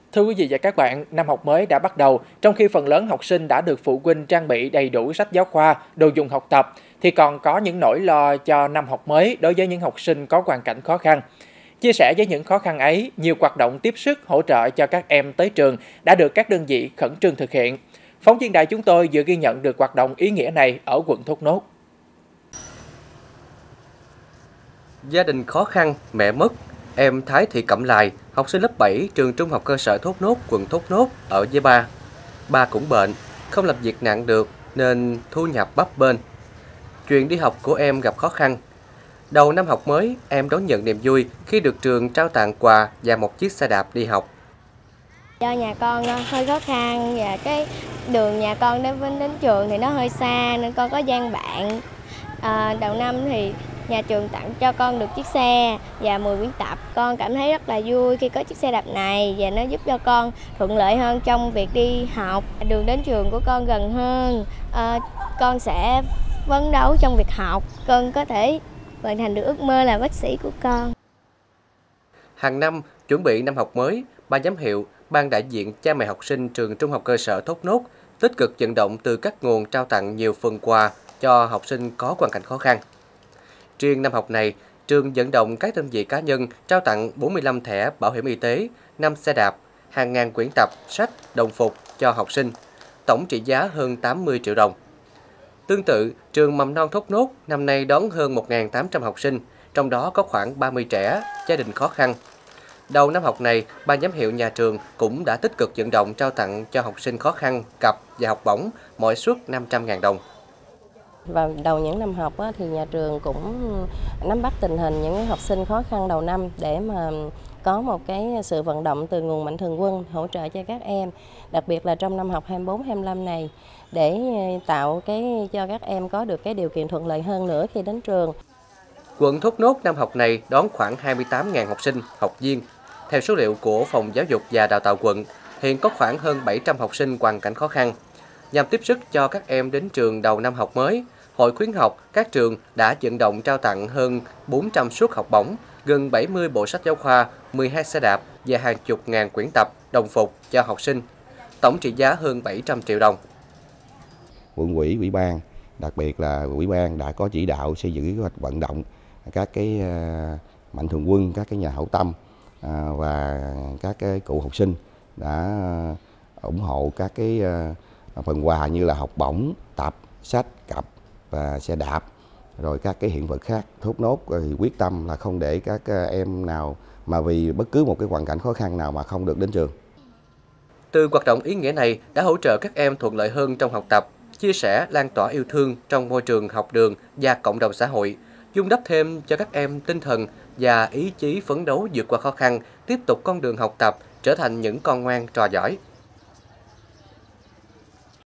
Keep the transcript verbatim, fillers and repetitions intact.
Thưa quý vị và các bạn, năm học mới đã bắt đầu, trong khi phần lớn học sinh đã được phụ huynh trang bị đầy đủ sách giáo khoa, đồ dùng học tập, thì còn có những nỗi lo cho năm học mới đối với những học sinh có hoàn cảnh khó khăn. Chia sẻ với những khó khăn ấy, nhiều hoạt động tiếp sức hỗ trợ cho các em tới trường đã được các đơn vị khẩn trương thực hiện. Phóng viên đài chúng tôi vừa ghi nhận được hoạt động ý nghĩa này ở quận Thốt Nốt. Gia đình khó khăn, mẹ mất. Em Thái Thị Cẩm Lài, học sinh lớp bảy, trường trung học cơ sở Thốt Nốt, quận Thốt Nốt ở với ba. Ba cũng bệnh, không làm việc nặng được nên thu nhập bấp bênh. Chuyện đi học của em gặp khó khăn. Đầu năm học mới, em đón nhận niềm vui khi được trường trao tặng quà và một chiếc xe đạp đi học. Do nhà con hơi khó khăn và cái đường nhà con đến đến trường thì nó hơi xa nên con có gian bạn. À, đầu năm thì nhà trường tặng cho con được chiếc xe và mười quyển tập. Con cảm thấy rất là vui khi có chiếc xe đạp này và nó giúp cho con thuận lợi hơn trong việc đi học. Đường đến trường của con gần hơn, à, con sẽ phấn đấu trong việc học, con có thể hoàn thành được ước mơ là bác sĩ của con. Hàng năm, chuẩn bị năm học mới, ban giám hiệu, ban đại diện cha mẹ học sinh trường trung học cơ sở Thốt Nốt tích cực vận động từ các nguồn trao tặng nhiều phần quà cho học sinh có hoàn cảnh khó khăn. Riêng năm học này, trường vận động các đơn vị cá nhân trao tặng bốn mươi lăm thẻ bảo hiểm y tế, năm xe đạp, hàng ngàn quyển tập, sách, đồng phục cho học sinh, tổng trị giá hơn tám mươi triệu đồng. Tương tự, trường mầm non Thốt Nốt năm nay đón hơn một nghìn tám trăm học sinh, trong đó có khoảng ba mươi trẻ, gia đình khó khăn. Đầu năm học này, ban giám hiệu nhà trường cũng đã tích cực vận động trao tặng cho học sinh khó khăn cặp và học bổng, mỗi suất năm trăm nghìn đồng. Vào đầu những năm học á, thì nhà trường cũng nắm bắt tình hình những học sinh khó khăn đầu năm để mà có một cái sự vận động từ nguồn mạnh thường quân hỗ trợ cho các em, đặc biệt là trong năm học hai mươi bốn hai mươi lăm này để tạo cái cho các em có được cái điều kiện thuận lợi hơn nữa khi đến trường. Quận Thốt Nốt năm học này đón khoảng hai mươi tám nghìn học sinh, học viên. Theo số liệu của Phòng Giáo dục và Đào tạo quận, hiện có khoảng hơn bảy trăm học sinh hoàn cảnh khó khăn. Nhằm tiếp sức cho các em đến trường đầu năm học mới, Hội khuyến học các trường đã vận động trao tặng hơn bốn trăm suất học bổng, gần bảy mươi bộ sách giáo khoa, mười hai xe đạp và hàng chục ngàn quyển tập, đồng phục cho học sinh. Tổng trị giá hơn bảy trăm triệu đồng. Quận ủy, ủy ban, đặc biệt là ủy ban đã có chỉ đạo xây dựng kế hoạch vận động các cái mạnh thường quân, các cái nhà hảo tâm và các cái cựu học sinh đã ủng hộ các cái phần quà như là học bổng, tập, sách, cặp và xe đạp, rồi các cái hiện vật khác. Thốt Nốt thì quyết tâm là không để các em nào mà vì bất cứ một cái hoàn cảnh khó khăn nào mà không được đến trường. Từ hoạt động ý nghĩa này đã hỗ trợ các em thuận lợi hơn trong học tập, chia sẻ, lan tỏa yêu thương trong môi trường học đường và cộng đồng xã hội, vun đắp thêm cho các em tinh thần và ý chí phấn đấu vượt qua khó khăn, tiếp tục con đường học tập, trở thành những con ngoan trò giỏi.